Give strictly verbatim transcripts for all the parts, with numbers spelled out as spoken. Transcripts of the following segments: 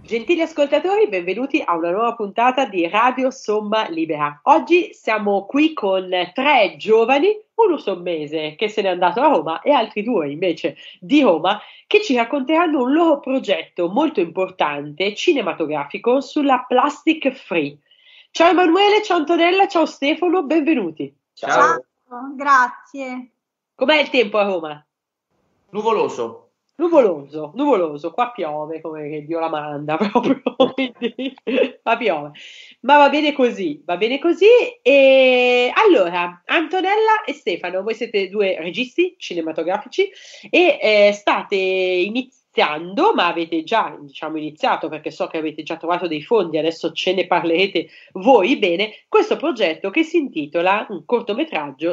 Gentili ascoltatori, benvenuti a una nuova puntata di Radio Somma Libera. Oggi siamo qui con tre giovani, uno sommese che se n'è andato a Roma e altri due invece di Roma, che ci racconteranno un loro progetto molto importante cinematografico sulla plastic free. Ciao Emanuele, ciao Antonella, ciao Stefano, benvenuti. Ciao, ciao, grazie. Com'è il tempo a Roma? Nuvoloso. Nuvoloso, nuvoloso, qua piove come che Dio la manda proprio, quindi qua piove, ma va bene così, va bene così. E allora, Antonella e Stefano, voi siete due registi cinematografici e eh, state iniziando, ma avete già diciamo iniziato perché so che avete già trovato dei fondi, adesso ce ne parlerete voi bene, questo progetto che si intitola un cortometraggio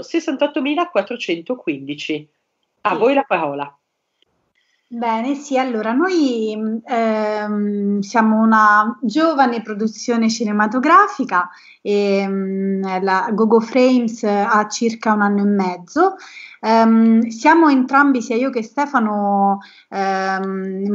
sessantottomilaquattrocentoquindici. A Sì. voi la parola. Bene, sì, allora noi ehm, siamo una giovane produzione cinematografica e mh, la Gogo Frames ha circa un anno e mezzo. Um, siamo entrambi, sia io che Stefano, um,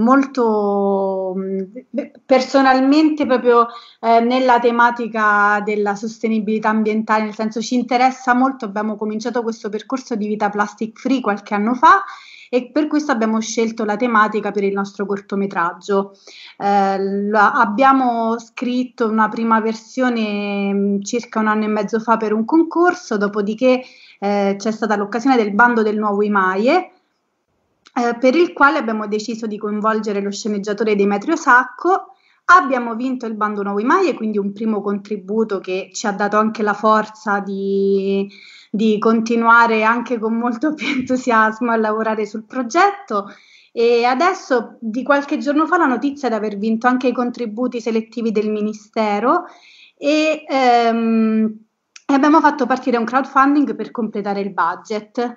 molto personalmente proprio eh, nella tematica della sostenibilità ambientale, nel senso ci interessa molto, abbiamo cominciato questo percorso di vita plastic free qualche anno fa e per questo abbiamo scelto la tematica per il nostro cortometraggio. Eh, la, abbiamo scritto una prima versione mh, circa un anno e mezzo fa per un concorso, dopodiché eh, c'è stata l'occasione del bando del nuovo IMAIE, eh, per il quale abbiamo deciso di coinvolgere lo sceneggiatore Demetrio Sacco. Abbiamo vinto il bando nuovo IMAIE, quindi un primo contributo che ci ha dato anche la forza di di continuare anche con molto più entusiasmo a lavorare sul progetto e adesso di qualche giorno fa la notizia di aver vinto anche i contributi selettivi del Ministero e ehm, abbiamo fatto partire un crowdfunding per completare il budget.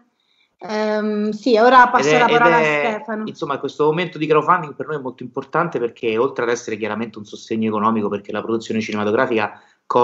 Um, sì, ora passo è, la parola è, a Stefano. Insomma, questo momento di crowdfunding per noi è molto importante perché oltre ad essere chiaramente un sostegno economico, perché la produzione cinematografica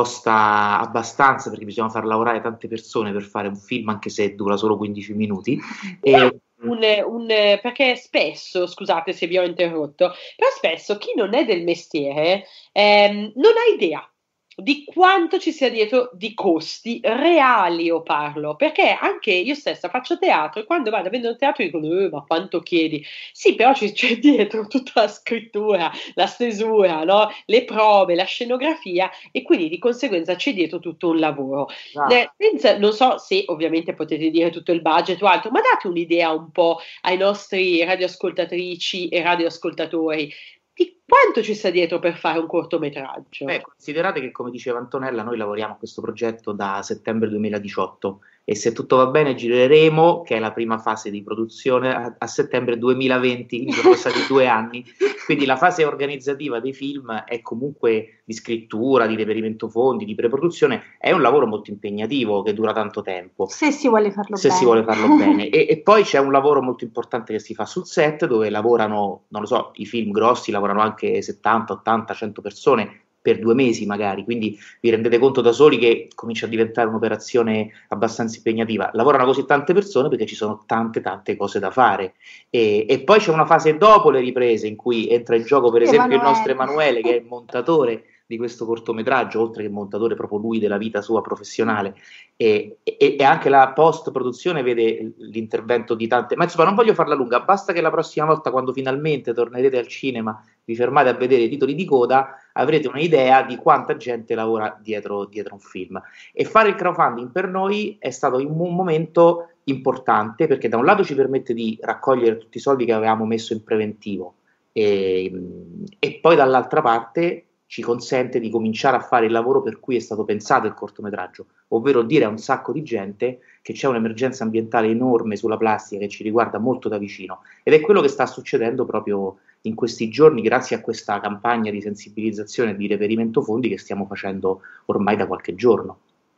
costa abbastanza perché bisogna far lavorare tante persone per fare un film anche se dura solo quindici minuti e un, un, perché spesso, scusate se vi ho interrotto, però spesso chi non è del mestiere ehm, non ha idea di quanto ci sia dietro di costi reali, io parlo, perché anche io stessa faccio teatro e quando vado a vedere un teatro dicono eh, ma quanto chiedi? Sì, però c'è, c'è dietro tutta la scrittura, la stesura, no? Le prove, la scenografia e quindi di conseguenza c'è dietro tutto un lavoro. Ah. Eh, senza, non so se ovviamente potete dire tutto il budget o altro, ma date un'idea un po' ai nostri radioascoltatrici e radioascoltatori di quanto ci sta dietro per fare un cortometraggio? Beh, considerate che, come diceva Antonella, noi lavoriamo a questo progetto da settembre duemiladiciotto e se tutto va bene gireremo, che è la prima fase di produzione, a, a settembre duemilaventi, quindi sono passati due anni, quindi la fase organizzativa dei film è comunque di scrittura, di reperimento fondi, di preproduzione, è un lavoro molto impegnativo che dura tanto tempo. Se si vuole farlo se bene. Si vuole farlo bene. E, e poi c'è un lavoro molto importante che si fa sul set, dove lavorano, non lo so, i film grossi lavorano anche settanta, ottanta, cento persone per due mesi magari, quindi vi rendete conto da soli che comincia a diventare un'operazione abbastanza impegnativa. Lavorano così tante persone perché ci sono tante tante cose da fare e, e poi c'è una fase dopo le riprese in cui entra in gioco per esempio Emanuele. il nostro Emanuele, che è il montatore di questo cortometraggio, oltre che montatore proprio lui della vita sua professionale, e, e, e anche la post-produzione vede l'intervento di tante, ma insomma non voglio farla lunga, basta che la prossima volta quando finalmente tornerete al cinema vi fermate a vedere i titoli di coda, avrete un'idea di quanta gente lavora dietro, dietro un film. E fare il crowdfunding per noi è stato un momento importante perché da un lato ci permette di raccogliere tutti i soldi che avevamo messo in preventivo e, e poi dall'altra parte ci consente di cominciare a fare il lavoro per cui è stato pensato il cortometraggio, ovvero dire a un sacco di gente che c'è un'emergenza ambientale enorme sulla plastica che ci riguarda molto da vicino ed è quello che sta succedendo proprio in questi giorni grazie a questa campagna di sensibilizzazione e di reperimento fondi che stiamo facendo ormai da qualche giorno.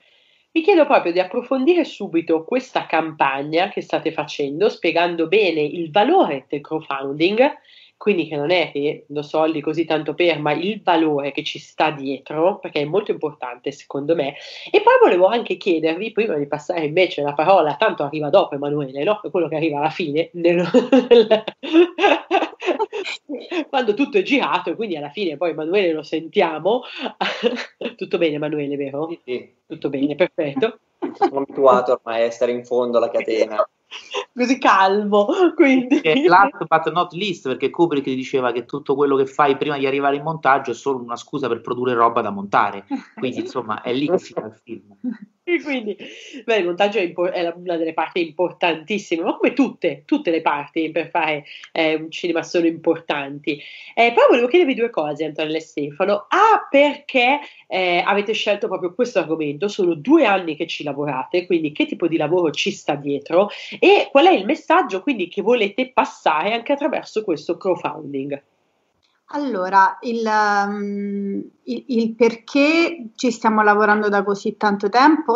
Vi chiedo proprio di approfondire subito questa campagna che state facendo, spiegando bene il valore del crowdfunding, quindi che non è che do soldi così tanto per, ma il valore che ci sta dietro, perché è molto importante secondo me. E poi volevo anche chiedervi, prima di passare invece la parola, tanto arriva dopo Emanuele, no? È quello che arriva alla fine. Nel... quando tutto è girato, e quindi alla fine poi Emanuele lo sentiamo. Tutto bene Emanuele, vero? Sì, sì. Tutto bene, perfetto. Sono abituato ormai a essere in fondo alla catena. Così calmo, quindi... Last but not least, perché Kubrick diceva che tutto quello che fai prima di arrivare in montaggio è solo una scusa per produrre roba da montare, quindi insomma è lì che si fa il film. E quindi, beh, il montaggio è, impo- è la- una delle parti importantissime, ma come tutte, tutte le parti per fare eh, un cinema sono importanti. Eh, poi volevo chiedervi due cose, Antonella e Stefano. A, perché eh, avete scelto proprio questo argomento? Sono due anni che ci lavorate, quindi che tipo di lavoro ci sta dietro? E qual è il messaggio quindi che volete passare anche attraverso questo crowdfunding? Allora, il, um, il, il perché ci stiamo lavorando da così tanto tempo,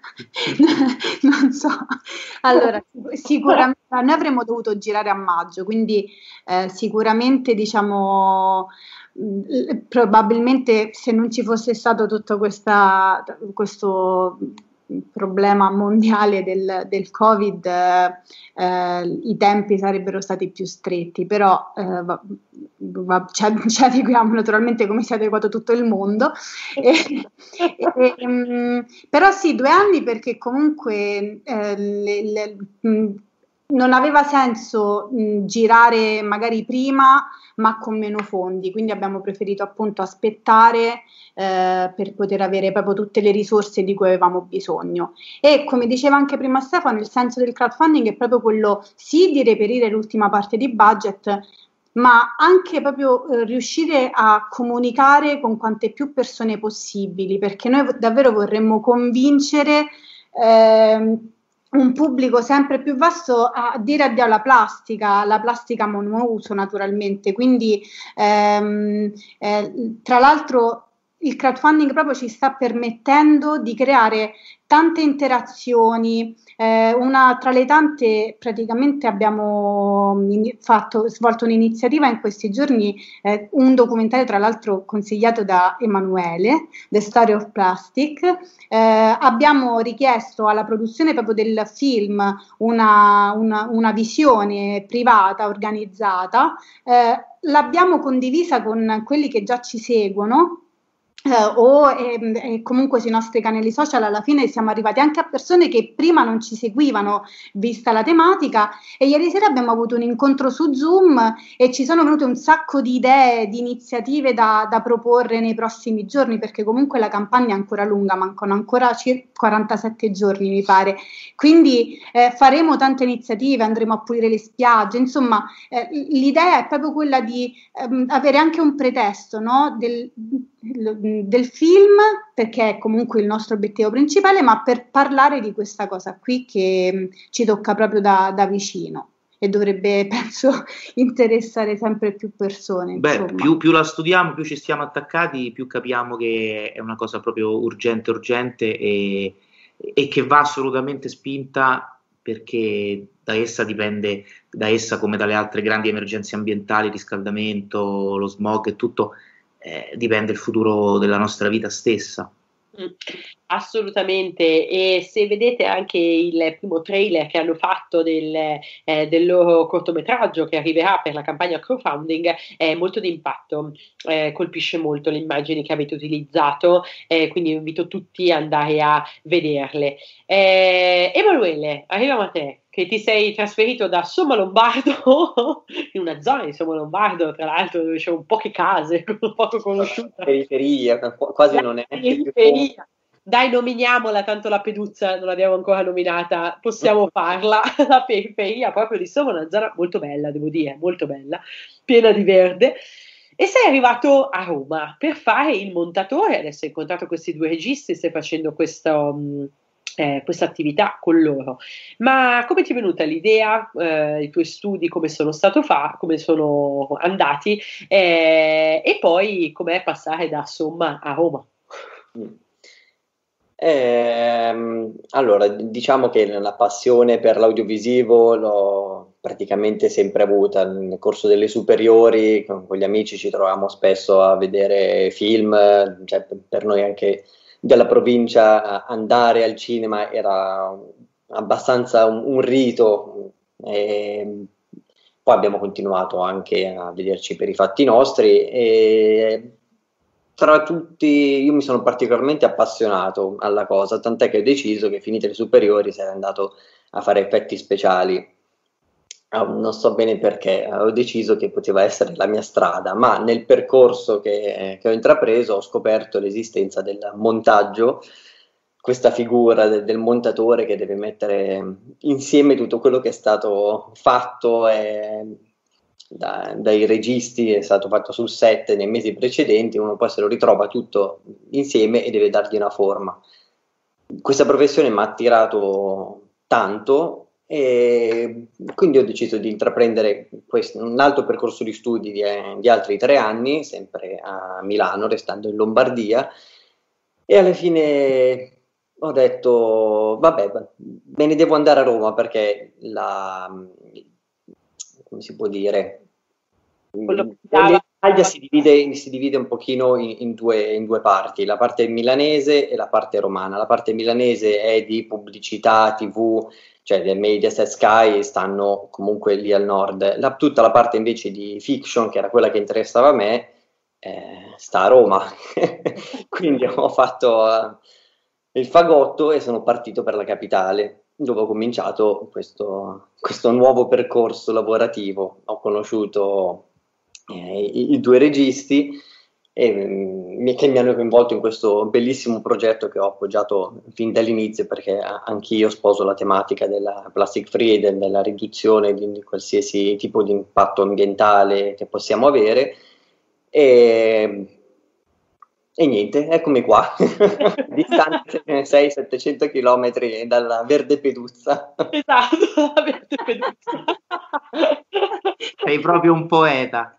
non so. Allora, sicuramente noi avremmo dovuto girare a maggio, quindi eh, sicuramente diciamo mh, probabilmente se non ci fosse stato tutto questa, questo problema mondiale del, del Covid, eh, eh, i tempi sarebbero stati più stretti, però eh, va, va, ci, ci adeguiamo naturalmente come si è adeguato tutto il mondo. E, e, mh, però sì, due anni perché comunque eh, le, le, mh, non aveva senso mh, girare magari prima ma con meno fondi, quindi abbiamo preferito appunto aspettare eh, per poter avere proprio tutte le risorse di cui avevamo bisogno. E come diceva anche prima Stefano, il senso del crowdfunding è proprio quello sì di reperire l'ultima parte di budget, ma anche proprio eh, riuscire a comunicare con quante più persone possibili, perché noi davvero vorremmo convincere eh, un pubblico sempre più vasto a dire addio alla plastica, la plastica monouso naturalmente, quindi ehm, eh, tra l'altro il crowdfunding proprio ci sta permettendo di creare tante interazioni, eh, una tra le tante praticamente abbiamo fatto, svolto un'iniziativa in questi giorni, eh, un documentario tra l'altro consigliato da Emanuele, The Story of Plastic. Eh, abbiamo richiesto alla produzione proprio del film una, una, una visione privata, organizzata, eh, l'abbiamo condivisa con quelli che già ci seguono. Uh, o eh, eh, comunque sui nostri canali social alla fine siamo arrivati anche a persone che prima non ci seguivano vista la tematica, e ieri sera abbiamo avuto un incontro su Zoom e ci sono venute un sacco di idee, di iniziative da, da proporre nei prossimi giorni, perché comunque la campagna è ancora lunga, mancano ancora circa quarantasette giorni mi pare, quindi eh, faremo tante iniziative, andremo a pulire le spiagge, insomma eh, l'idea è proprio quella di ehm, avere anche un pretesto, no? del del film, perché è comunque il nostro obiettivo principale, ma per parlare di questa cosa qui che mh, ci tocca proprio da, da vicino e dovrebbe, penso, interessare sempre più persone. Beh, più, più la studiamo, più ci stiamo attaccati, più capiamo che è una cosa proprio urgente, urgente e, e che va assolutamente spinta, perché da essa dipende, da essa come dalle altre grandi emergenze ambientali, riscaldamento, lo smog e tutto, Eh, dipende il futuro della nostra vita stessa. Mm, assolutamente, e se vedete anche il primo trailer che hanno fatto del, eh, del loro cortometraggio che arriverà per la campagna crowdfunding, è molto d'impatto, eh, colpisce molto le immagini che avete utilizzato, eh, quindi invito tutti ad andare a vederle. eh, Emanuele, arriviamo a te, che ti sei trasferito da Sommalombardo in una zona di Sommalombardo, tra l'altro dove c'è un poche case, poco conosciuta. Periferia, quasi non è. Periferia. Dai, nominiamola, tanto la Peduzza non l'abbiamo ancora nominata, possiamo farla. La periferia proprio di Somma, una zona molto bella, devo dire, molto bella, piena di verde. E sei arrivato a Roma per fare il montatore, adesso hai incontrato questi due registi, stai facendo questo... Um, Eh, questa attività con loro, ma come ti è venuta l'idea, eh, i tuoi studi come sono stato fa, come sono andati, eh, e poi com'è passare da Somma a Roma? Eh, allora, diciamo che la passione per l'audiovisivo l'ho praticamente sempre avuta. Nel corso delle superiori con, con gli amici ci trovavamo spesso a vedere film, cioè per noi anche della provincia andare al cinema era abbastanza un, un rito, e poi abbiamo continuato anche a vederci per i fatti nostri e tra tutti io mi sono particolarmente appassionato alla cosa, tant'è che ho deciso che finite le superiori sarei andato a fare effetti speciali. Non so bene perché, ho deciso che poteva essere la mia strada, ma nel percorso che, che ho intrapreso ho scoperto l'esistenza del montaggio, questa figura del, del montatore che deve mettere insieme tutto quello che è stato fatto e da, dai registi, è stato fatto sul set nei mesi precedenti, uno poi se lo ritrova tutto insieme e deve dargli una forma. Questa professione mi ha attirato tanto e quindi ho deciso di intraprendere questo, un altro percorso di studi di, di altri tre anni, sempre a Milano, restando in Lombardia, e alla fine ho detto vabbè, me ne devo andare a Roma perché la, come si può dire, l'Italia si divide, si divide un pochino in, in, due, in due parti, la parte milanese e la parte romana. La parte milanese è di pubblicità, tivù, cioè del Mediaset, Sky, stanno comunque lì al nord. La, tutta la parte invece di fiction, che era quella che interessava a me, eh, sta a Roma. Quindi ho fatto uh, il fagotto e sono partito per la capitale, dove ho cominciato questo, questo nuovo percorso lavorativo. Ho conosciuto eh, i, i due registi e, mh, che mi hanno coinvolto in questo bellissimo progetto che ho appoggiato fin dall'inizio, perché anch'io sposo la tematica della plastic free, del, della riduzione di, di qualsiasi tipo di impatto ambientale che possiamo avere e, e niente, eccomi qua, distanze sei settecento chilometri dalla Verde Peduzza. Esatto, la Verde Peduzza. Sei proprio un poeta.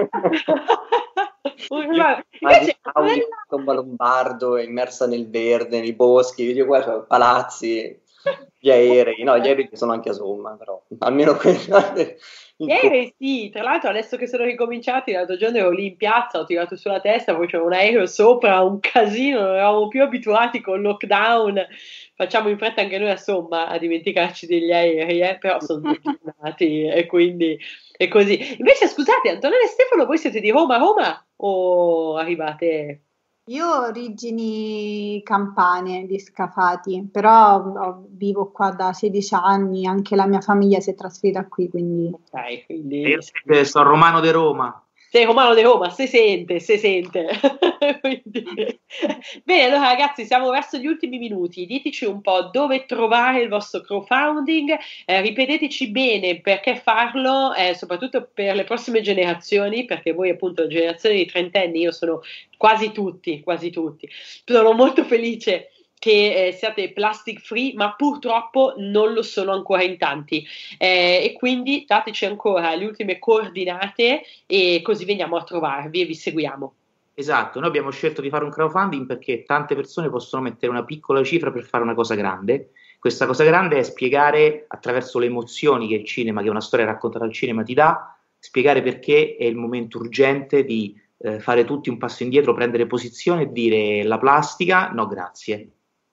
Invece, Tomba Lombardo, immersa nel verde, nei boschi, io guarda, palazzi, gli aerei, no, gli aerei sono anche a Somma, però almeno quello. Gli aerei sì, tra l'altro adesso che sono ricominciati, l'altro giorno ero lì in piazza, ho tirato sulla testa, poi c'era un aereo sopra, un casino, non eravamo più abituati col lockdown, facciamo in fretta anche noi a Somma a dimenticarci degli aerei, eh? Però sono tornati e quindi è così. Invece scusate, Antonella e Stefano, voi siete di Roma, Roma o arrivate? Io ho origini campane di Scafati, però ho- vivo qua da sedici anni, anche la mia famiglia si è trasferita qui, quindi Ok, quindi E io eh, sono romano di Roma. sei romano di Roma, si sente, si sente. Quindi... Bene, allora ragazzi, siamo verso gli ultimi minuti. Diteci un po' dove trovare il vostro crowdfunding, eh, ripeteteci bene perché farlo, eh, soprattutto per le prossime generazioni, perché voi appunto la generazione di trentenni, io sono quasi tutti, quasi tutti. Sono molto felice che eh, siate plastic free, ma purtroppo non lo sono ancora in tanti, eh, e quindi dateci ancora le ultime coordinate e così veniamo a trovarvi e vi seguiamo. Esatto, noi abbiamo scelto di fare un crowdfunding perché tante persone possono mettere una piccola cifra per fare una cosa grande. Questa cosa grande è spiegare attraverso le emozioni che il cinema, che una storia raccontata al cinema ti dà, spiegare perché è il momento urgente di eh, fare tutti un passo indietro, prendere posizione e dire la plastica no grazie.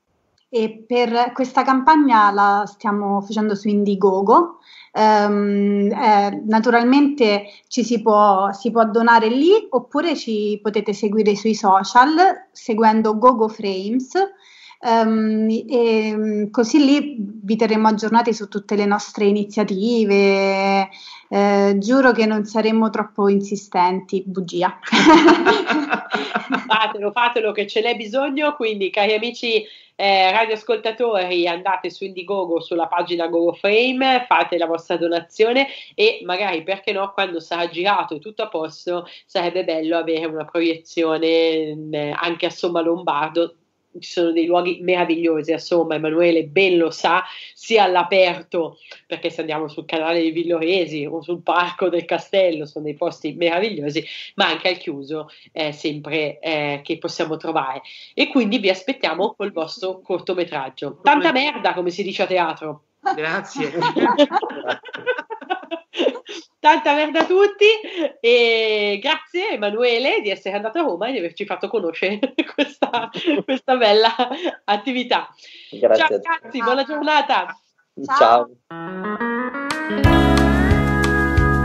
e per questa campagna la stiamo facendo su Indiegogo. Ehm, eh, naturalmente ci si può, si può donare lì oppure ci potete seguire sui social seguendo Gogo Frames. Ehm, e così lì vi terremo aggiornati su tutte le nostre iniziative. Eh, giuro che non saremo troppo insistenti, bugia. Fatelo, fatelo che ce n'è bisogno, quindi cari amici eh, radioascoltatori, andate su Indiegogo, sulla pagina GoGoFrame, fate la vostra donazione e magari, perché no, quando sarà girato e tutto a posto, sarebbe bello avere una proiezione eh, anche a Somma Lombardo. Ci sono dei luoghi meravigliosi a Somma, Emanuele ben lo sa, sia all'aperto, perché se andiamo sul canale di Villoresi o sul parco del castello, sono dei posti meravigliosi, ma anche al chiuso, eh, sempre eh, che possiamo trovare. E quindi vi aspettiamo col vostro cortometraggio. Tanta merda, come si dice a teatro. Grazie. Tanta merda a tutti e grazie Emanuele di essere andato a Roma e di averci fatto conoscere questa, questa bella attività. Grazie. Ciao ragazzi, buona giornata. Ciao. Ciao.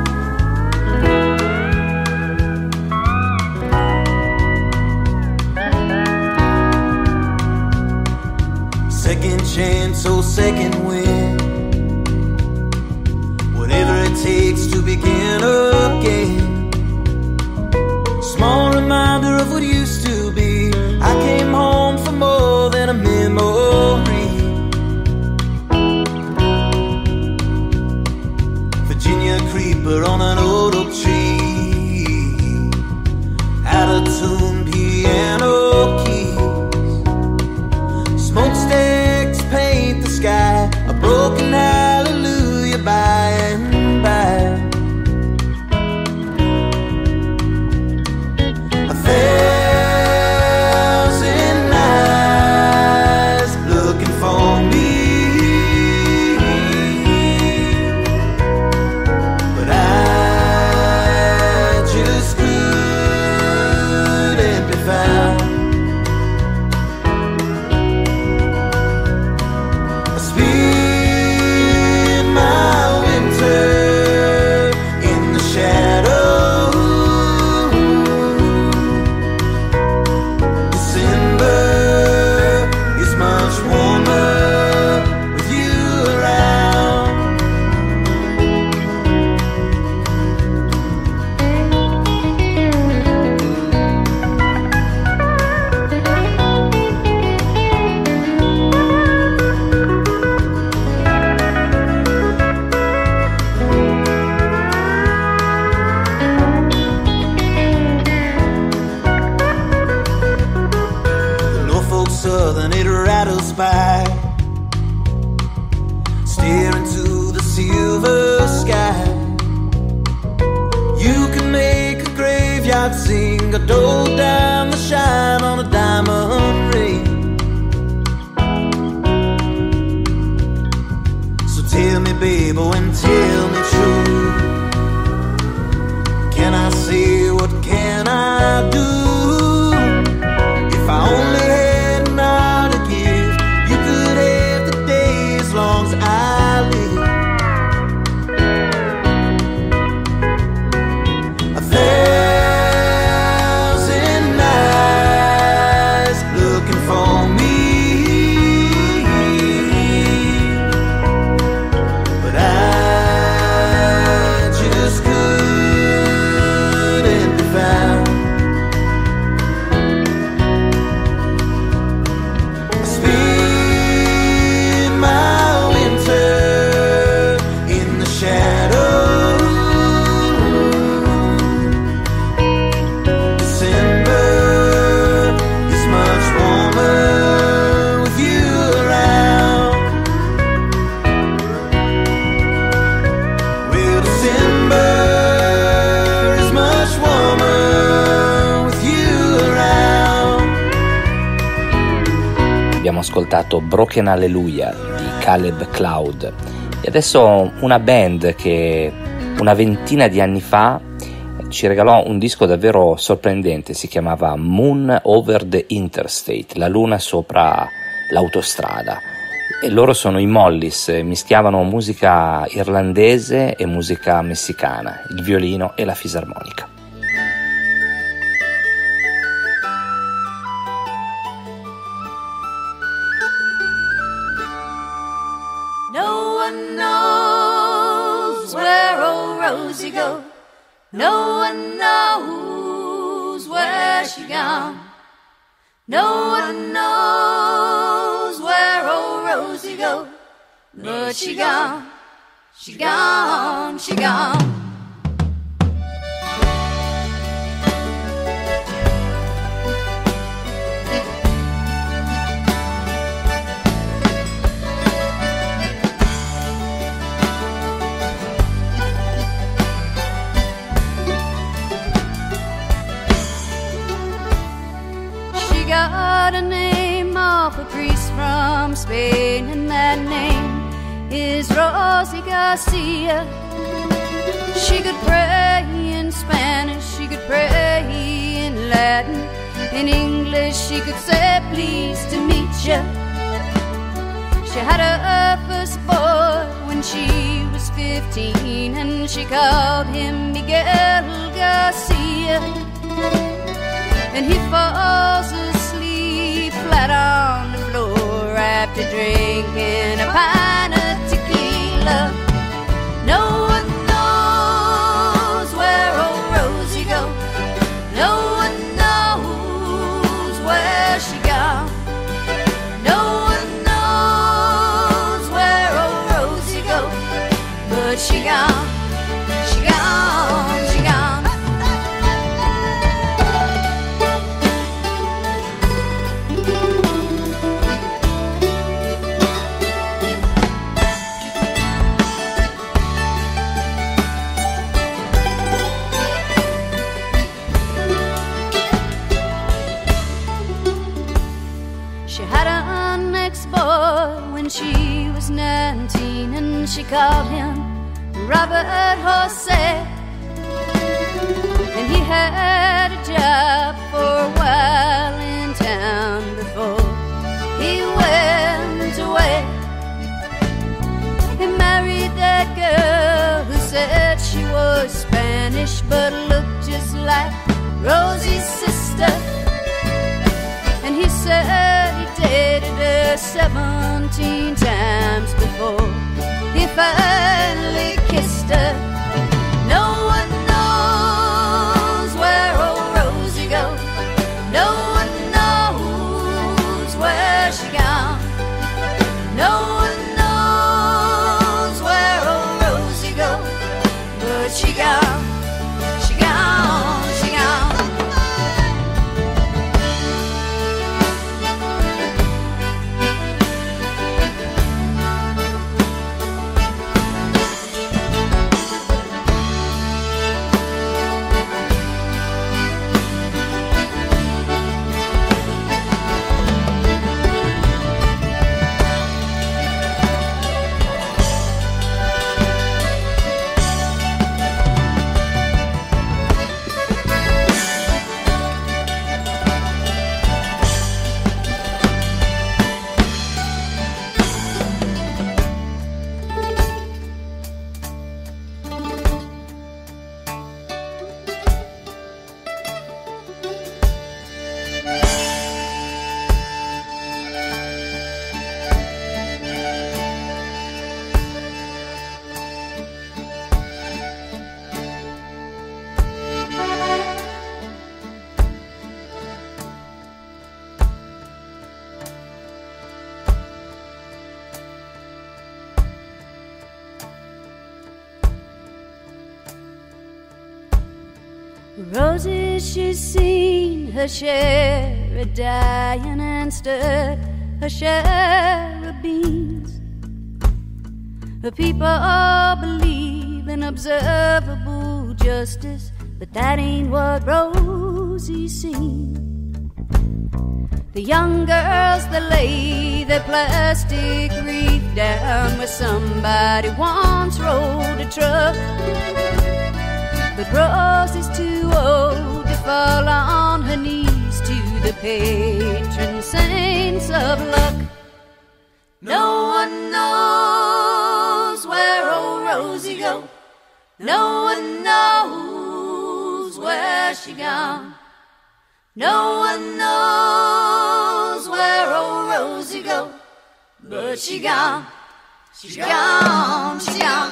chance or second wind. Whatever it takes to begin again. Small reminder of what used to be. I came home for more than a memory. Virginia creeper on an old oak tree. Out-of-tune piano keys. Smokestacks paint the sky. A broken hallelujah by and by. A thousand eyes looking for me. But I just couldn't be found. I spent my winter in the shadow. December is much warmer with you around. The Norfolk Southern, it rattles by, staring to the silver sky. You can make a graveyard sing, a dole down the shine on a diamond ring. So tell me, baby, and tell me true. Can I say, what can I do? If I only had an hour to give, you could have the day as long as I live. A thousand eyes looking for me. But I just couldn't be found. I spent my winter in the shadow. December is much warmer with you around. Well, December is much warmer with you around. Abbiamo ascoltato Broken Hallelujah di Caleb Cloud e adesso una band che una ventina di anni fa ci regalò un disco davvero sorprendente, si chiamava Moon Over the Interstate, la luna sopra l'autostrada, e loro sono i Mollis, mischiavano musica irlandese e musica messicana, il violino e la fisarmonica. No one knows where old Rosie goes. No one knows where she gone. No one knows where old Rosie goes. But she gone, she gone, she gone. She got a name off a priest from Spain, and that name is Rosie Garcia. She could pray in Spanish, she could pray in Latin, in English she could say pleased to meet ya. She had her first boy when she was fifteen, and she called him Miguel Garcia. And he falls asleep flat on the floor right after drinking a pint of tequila. No one knows where old Rosie goes. No one knows where she gone. No one knows where old Rosie goes. But she gone, she gone, she gone. She had an ex-boy when she was nineteen, and she called him Robert Jose. And he had a job for a while in town before he went away. He married that girl who said she was Spanish but looked just like Rosie's sister. And he said he dated her seventeen times before he finally kissed her. No one knows where old Rosie goes. No one knows where she gone. No one knows where old Rosie goes. But she gone, she gone, she gone. Roses, she's seen her share of dying and stood her share of beans. The people all believe in observable justice, but that ain't what Rosie's seen. The young girls that lay their plastic wreath down where somebody once rode a truck. But Rosie's too old to fall on her knees to the patron saints of luck. No one knows where old Rosie goes. No one knows where she gone. No one knows where old Rosie goes. But she gone, she gone, she gone.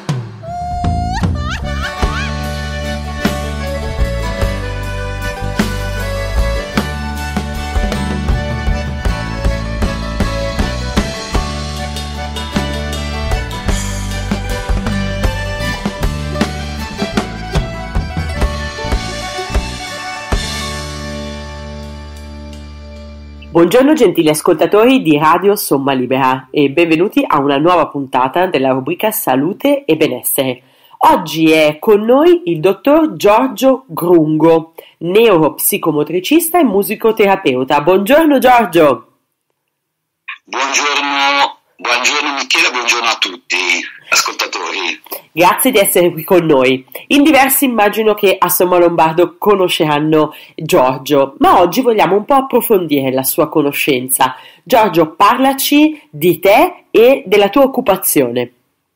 Buongiorno gentili ascoltatori di Radio Somma Libera e benvenuti a una nuova puntata della rubrica Salute e Benessere. Oggi è con noi il dottor Giorgio Grungo, neuropsicomotricista e musicoterapeuta. Buongiorno Giorgio! Buongiorno, buongiorno Michela, buongiorno a tutti ascoltatori. Grazie di essere qui con noi. In diversi immagino che a Somma Lombardo conosceranno Giorgio, ma oggi vogliamo un po' approfondire la sua conoscenza. Giorgio, parlaci di te e della tua occupazione.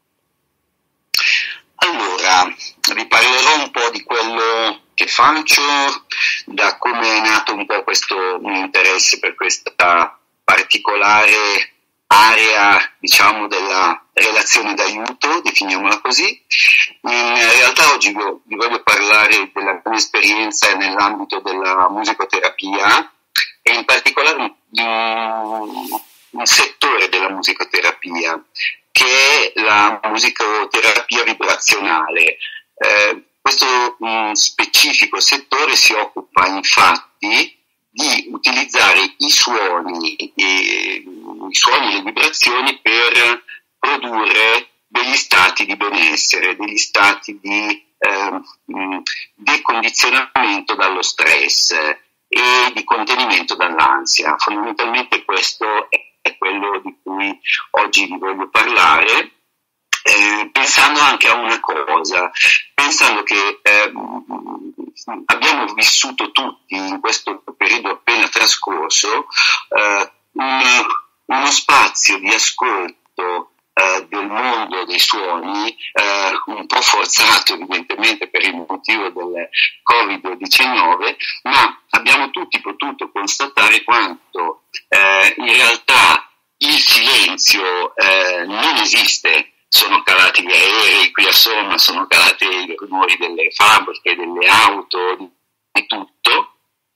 Allora, vi parlerò un po' di quello che faccio, da come è nato un po' questo mio interesse per questa particolare area, diciamo, della relazione d'aiuto, definiamola così. In realtà oggi vi voglio parlare della mia esperienza nell'ambito della musicoterapia e in particolare di un, un settore della musicoterapia che è la musicoterapia vibrazionale. Eh, questo um, specifico settore si occupa infatti di utilizzare i suoni, e, i suoni e le vibrazioni per produrre degli stati di benessere, degli stati di eh, decondizionamento dallo stress e di contenimento dall'ansia. Fondamentalmente questo è, è quello di cui oggi vi voglio parlare, eh, pensando anche a una cosa, pensando che eh, abbiamo vissuto tutti in questo periodo appena trascorso eh, un, uno spazio di ascolto eh, del mondo dei suoni, eh, un po' forzato evidentemente per il motivo del covid diciannove, ma abbiamo tutti potuto constatare quanto eh, in realtà il silenzio eh, non esiste. Sono calati gli aerei qui a Somma, sono calati i rumori delle fabbriche, delle auto, di, di tutto,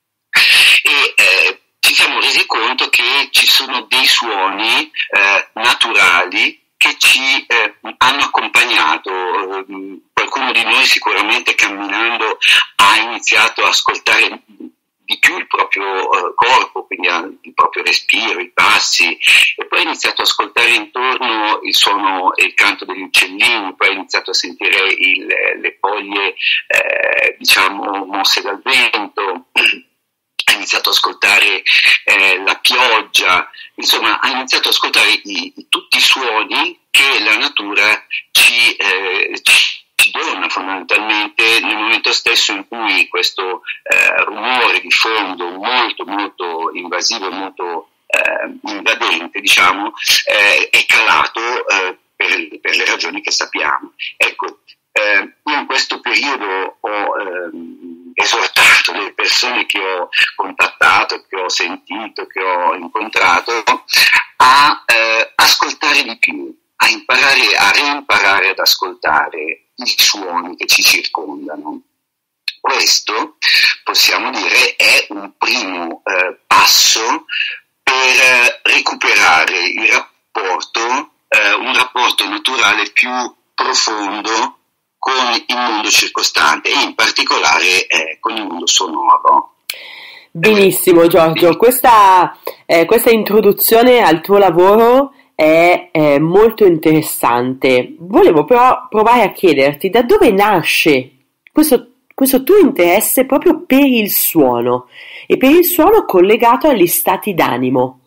e eh, ci siamo resi conto che ci sono dei suoni eh, naturali che ci eh, hanno accompagnato. Qualcuno di noi sicuramente camminando ha iniziato a ascoltare di più il proprio uh, corpo, quindi il proprio respiro, i passi, e poi ha iniziato ad ascoltare intorno il suono e il canto degli uccellini, poi ha iniziato a sentire il, le foglie eh, diciamo mosse dal vento, ha iniziato ad ascoltare eh, la pioggia, insomma ha iniziato ad ascoltare i, i, tutti i suoni che la natura ci, eh, ci dona fondamentalmente nel momento stesso in cui questo eh, rumore di fondo molto molto invasivo, molto eh, invadente, diciamo, eh, è calato eh, per, per le ragioni che sappiamo. Ecco, eh, io in questo periodo ho eh, esortato le persone che ho contattato, che ho sentito, che ho incontrato a eh, ascoltare di più, a imparare, a reimparare ad ascoltare i suoni che ci circondano. Questo, possiamo dire, è un primo eh, passo per eh, recuperare il rapporto, eh, un rapporto naturale più profondo con il mondo circostante e in particolare eh, con il mondo sonoro. Benissimo Giorgio, questa, eh, questa introduzione al tuo lavoro è eh, molto interessante. Volevo però provare a chiederti da dove nasce questo, questo tuo interesse proprio per il suono e per il suono collegato agli stati d'animo.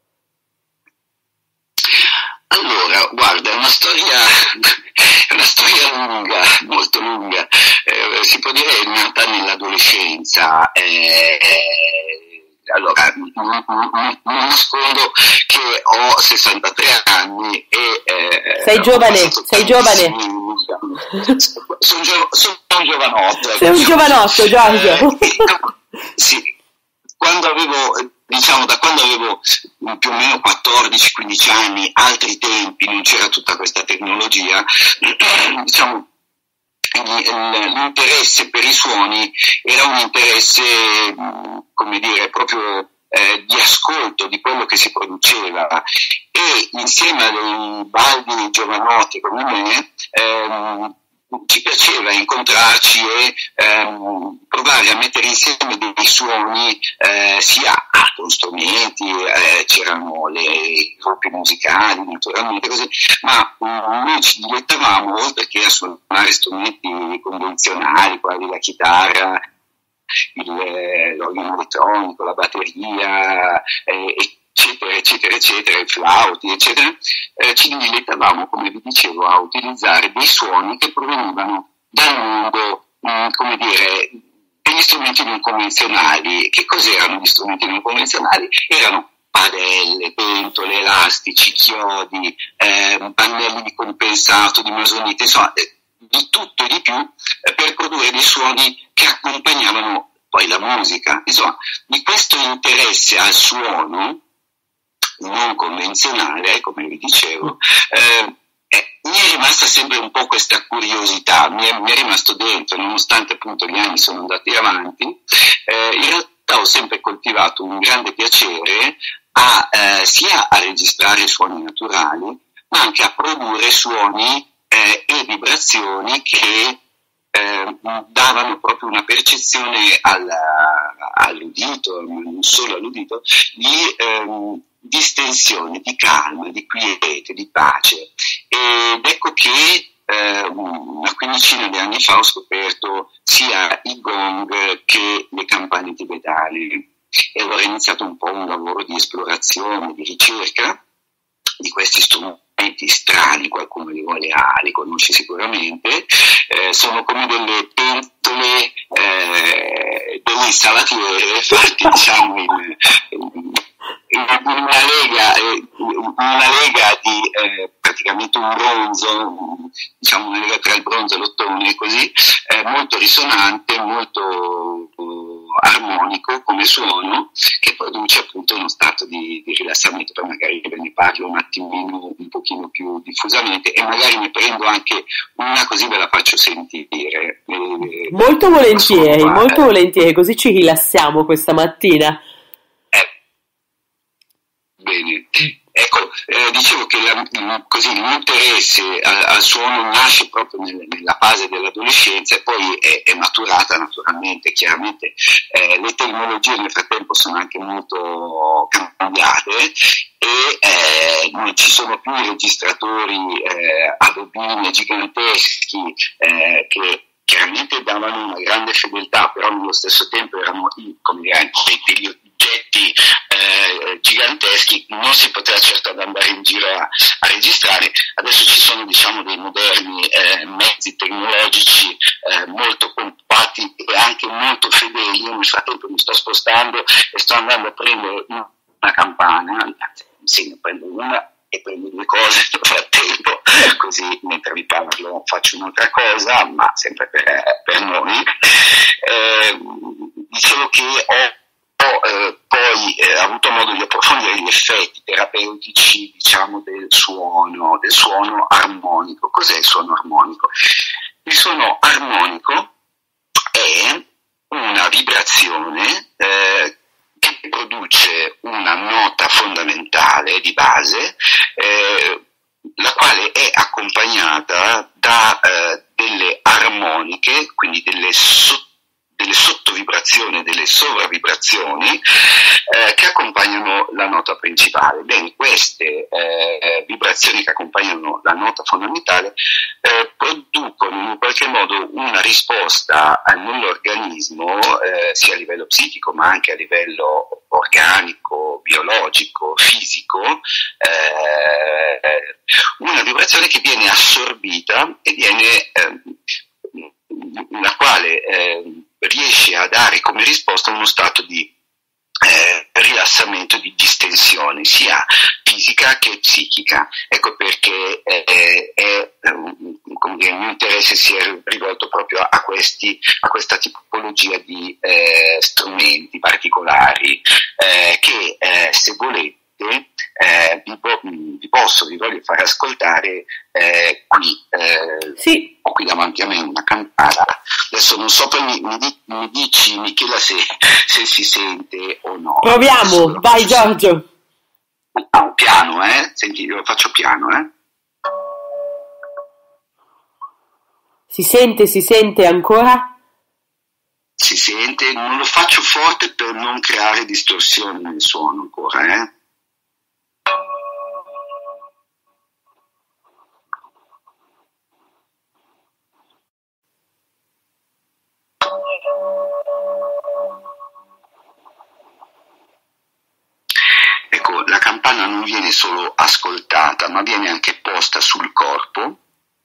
Allora, guarda, è una storia, è una storia lunga, molto lunga, eh, si può dire è nata nell'adolescenza. Eh, Allora, non, non, non nascondo che ho sessantatré anni e... Eh, sei giovane, sei giovane. Sono, gio- sono un giovanotto. Sei un giovanotto, Giorgio. Eh, sì, quando avevo, diciamo, da quando avevo più o meno quattordici quindici anni, altri tempi, non c'era tutta questa tecnologia, diciamo, l'interesse per i suoni era un interesse, come dire, proprio eh, di ascolto di quello che si produceva, e insieme a dei baldi giovanotti come me ehm, ci piaceva incontrarci e ehm, provare a mettere insieme dei suoni eh, sia ah, con strumenti, eh, c'erano le, i gruppi musicali naturalmente così, ma um, noi ci dilettavamo oltre a suonare strumenti convenzionali quali la chitarra, il, l'organo elettronico, la batteria, eh, eccetera, eccetera, eccetera, i flauti, eccetera, eh, ci dilettavamo, come vi dicevo, a utilizzare dei suoni che provenivano dal mondo, mh, come dire, degli strumenti non convenzionali. Che cos'erano gli strumenti non convenzionali? Erano padelle, pentole, elastici, chiodi, eh, pannelli di compensato, di masonite, insomma, eh, di tutto e di più eh, per produrre dei suoni che accompagnavano poi la musica. Insomma, di questo interesse al suono non convenzionale, come vi dicevo, eh, eh, mi è rimasta sempre un po' questa curiosità, mi è, mi è rimasto dentro, nonostante appunto gli anni sono andati avanti. Eh, in realtà ho sempre coltivato un grande piacere a, eh, sia a registrare suoni naturali, ma anche a produrre suoni eh, e vibrazioni che eh, davano proprio una percezione alla, all'udito, non solo all'udito, di ehm, distensione, di calma, di quiete, di pace. Ed ecco che eh, una quindicina di anni fa ho scoperto sia i gong che le campane tibetane, e allora è iniziato un po' un lavoro di esplorazione, di ricerca di questi strumenti strani. Qualcuno li vuole, ah, li conosce sicuramente, eh, sono come delle pentole, eh, delle insalatiere fatte diciamo in, in, in una lega, eh, una lega di eh, praticamente un bronzo, diciamo una lega tra il bronzo e l'ottone, così, eh, molto risonante, molto armonico come suono, che produce appunto uno stato di, di rilassamento. Poi magari ve ne parlo un attimino, un pochino più diffusamente, e magari ne prendo anche una così ve la faccio sentire. Eh, molto volentieri, molto volentieri, così ci rilassiamo questa mattina. Eh, bene. Ecco, eh, dicevo che la, così, il mio interesse al, al suono nasce proprio nel, nella fase dell'adolescenza, e poi è, è maturata naturalmente. Chiaramente eh, le tecnologie nel frattempo sono anche molto cambiate, e eh, non ci sono più i registratori eh, a bobine giganteschi eh, che chiaramente davano una grande fedeltà, però nello stesso tempo erano, come dire, degli oggetti eh, giganteschi, non si poteva certo andare in giro a, a registrare. Adesso ci sono, diciamo, dei moderni eh, mezzi tecnologici eh, molto compatti e anche molto fedeli. Io nel frattempo mi sto spostando e sto andando a prendere una campana, anzi, sì, ne prendo una e prendo due cose nel frattempo, così mentre vi parlo faccio un'altra cosa, ma sempre per, per noi. Eh, dicevo che ho Ho eh, poi eh, avuto modo di approfondire gli effetti terapeutici, diciamo, del suono, del suono armonico. Cos'è il suono armonico? Il suono armonico è una vibrazione eh, che produce una nota fondamentale di base, eh, la quale è accompagnata da eh, delle armoniche, quindi delle sottovibrazioni, delle sottovibrazioni, delle sovravibrazioni eh, che accompagnano la nota principale. Bene, queste eh, vibrazioni che accompagnano la nota fondamentale eh, producono in un qualche modo una risposta nell'organismo, eh, sia a livello psichico ma anche a livello organico, biologico, fisico, eh, una vibrazione che viene assorbita e viene eh, la quale eh, riesce a dare come risposta uno stato di eh, rilassamento, di distensione, sia fisica che psichica. Ecco perché eh, è, come dire, il mio interesse si è rivolto proprio a, questi, a questa tipologia di eh, strumenti particolari eh, che eh, se volete Eh, vi, po- vi posso, vi voglio far ascoltare eh, qui. Eh, sì. Ho qui davanti a me una campana. Adesso non so, poi mi, mi, mi dici, Michela, se, se si sente o no. Proviamo, vai Giorgio. Ah, un piano, eh? Senti, io lo faccio piano, eh? Si sente, si sente ancora? Si sente, non lo faccio forte per non creare distorsioni nel suono ancora, eh? Ecco, la campana non viene solo ascoltata, ma viene anche posta sul corpo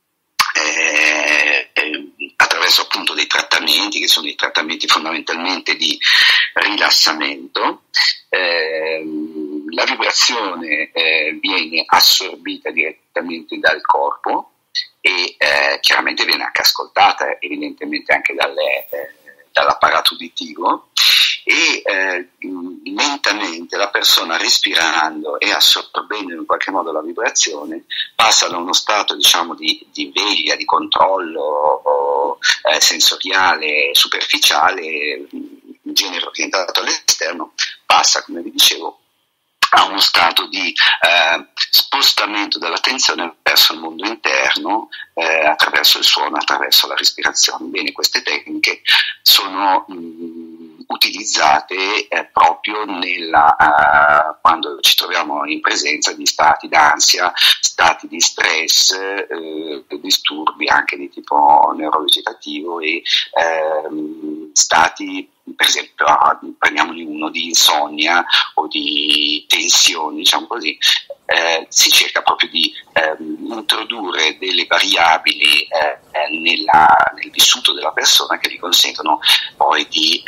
eh, eh, attraverso appunto dei trattamenti, che sono dei trattamenti fondamentalmente di rilassamento. Eh, la vibrazione eh, viene assorbita direttamente dal corpo e eh, chiaramente viene anche ascoltata, evidentemente anche dalle, eh, dall'apparato uditivo. e eh, lentamente la persona, respirando e assorbendo in qualche modo la vibrazione, passa da uno stato, diciamo, di, di veglia, di controllo eh, sensoriale superficiale, in genere orientato all'esterno, passa, come vi dicevo, a uno stato di eh, spostamento dell'attenzione verso il mondo interno eh, attraverso il suono, attraverso la respirazione. Bene, queste tecniche sono mh, utilizzate eh, proprio nella, uh, quando ci troviamo in presenza di stati d'ansia, stati di stress, eh, disturbi anche di tipo neurovegetativo e eh, stati, per esempio, prendiamone uno di insonnia o di tensione, diciamo così, eh, si cerca proprio di eh, introdurre delle variabili eh, nella, nel vissuto della persona che gli consentono poi di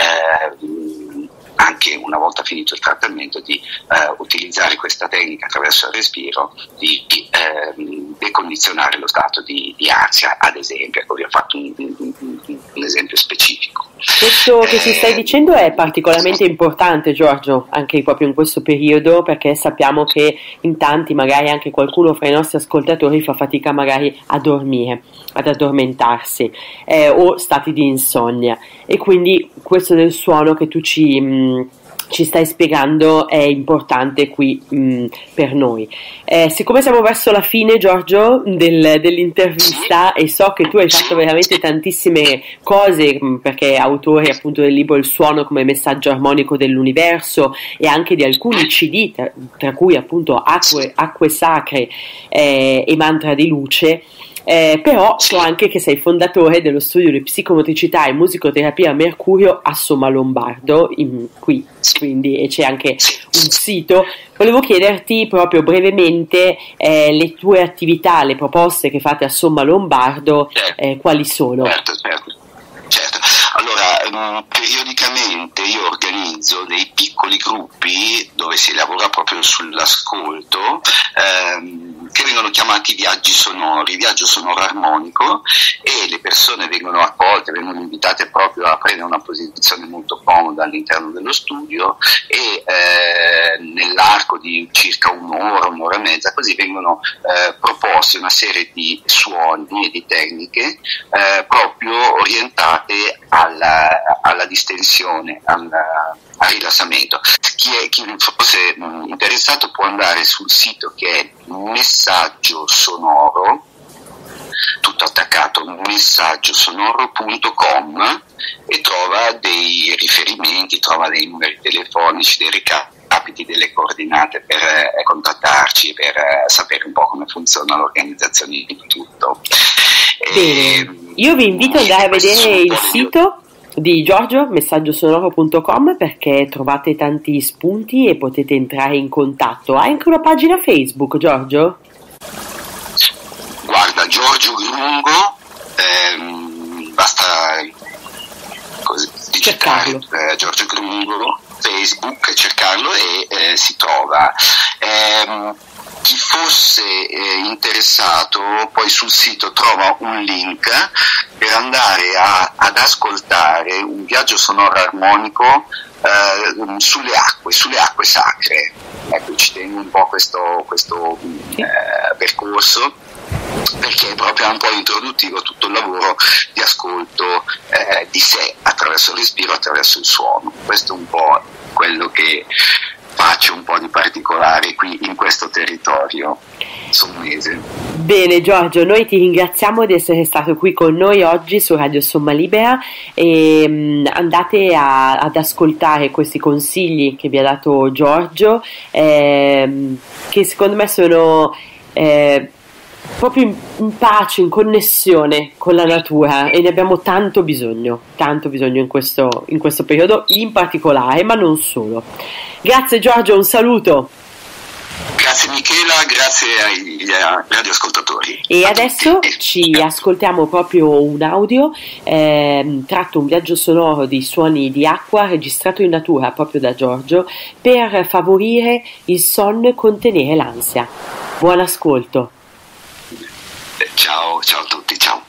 eh, anche una volta finito il trattamento di eh, utilizzare questa tecnica attraverso il respiro, di eh, decondizionare lo stato di, di ansia, ad esempio. Ecco, vi ho fatto un, un, un esempio specifico. Questo che ci stai dicendo è particolarmente importante, Giorgio, anche proprio in questo periodo, perché sappiamo che in tanti, magari anche qualcuno fra i nostri ascoltatori, fa fatica magari a dormire, ad addormentarsi eh, o stati di insonnia, e quindi questo del suono che tu ci... Mh, ci stai spiegando è importante qui mh, per noi. Eh, siccome siamo verso la fine, Giorgio, del, dell'intervista, e so che tu hai fatto veramente tantissime cose, mh, perché autore appunto del libro Il suono come messaggio armonico dell'universo e anche di alcuni C D, tra, tra cui appunto Acque, Acque Sacre eh, e Mantra di Luce. Eh, però so anche che sei fondatore dello studio di psicomotricità e musicoterapia Mercurio a Sommalombardo, in, qui, quindi, e c'è anche un sito. Volevo chiederti proprio brevemente eh, le tue attività, le proposte che fate a Sommalombardo, eh, quali sono? Certo, certo, certo. Allora, um, periodicamente io organizzo dei piccoli gruppi dove si lavora proprio sull'ascolto, ehm, che vengono chiamati viaggi sonori, viaggio sonoro armonico, e le persone vengono accolte, vengono invitate proprio a prendere una posizione molto comoda all'interno dello studio e eh, nell'arco di circa un'ora, un'ora e mezza, così vengono eh, proposte una serie di suoni e di tecniche eh, proprio orientate alla, alla distensione, alla, al rilassamento. Chi, è, chi fosse mh, interessato può andare sul sito che è messaggio sonoro, tutto attaccato, messaggio sonoro punto com, e trova dei riferimenti, trova dei numeri telefonici, dei recapiti, delle coordinate per eh, contattarci, per eh, sapere un po' come funziona l'organizzazione di tutto. Bene, e, io vi invito ad andare a vedere il sito di Giorgio, messaggio sonoro punto com, perché trovate tanti spunti e potete entrare in contatto. Hai anche una pagina Facebook, Giorgio? Guarda, Giorgio Grungo, ehm, basta così, digitare eh, Giorgio Grungo, Facebook, cercarlo e eh, si trova. Ehm, chi fosse eh, interessato poi sul sito trova un link per andare a, ad ascoltare un viaggio sonoro armonico eh, sulle acque, sulle acque sacre. Ecco, ci tengo un po' questo, questo eh, percorso, perché è proprio un po' introduttivo tutto il lavoro di ascolto eh, di sé attraverso il respiro, attraverso il suono. Questo è un po' quello che faccio un po' di particolare qui in questo territorio sommese. Bene Giorgio, noi ti ringraziamo di essere stato qui con noi oggi su Radio Somma Libera, e mh, andate a, ad ascoltare questi consigli che vi ha dato Giorgio, ehm, che secondo me sono eh, proprio in, in pace, in connessione con la natura, e ne abbiamo tanto bisogno, tanto bisogno in questo, in questo periodo in particolare, ma non solo. Grazie Giorgio, un saluto. Grazie Michela, grazie agli radioascoltatori. E adesso ci ascoltiamo proprio un audio eh, tratto un viaggio sonoro di suoni di acqua registrato in natura proprio da Giorgio, per favorire il sonno e contenere l'ansia. Buon ascolto. Ciao, ciao a tutti, ciao.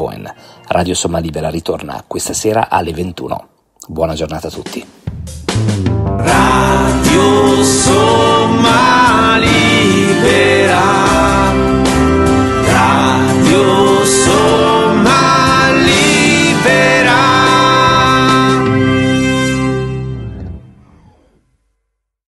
Cohen. Radio Somma Libera ritorna questa sera alle ventuno. Buona giornata a tutti. Radio Somma.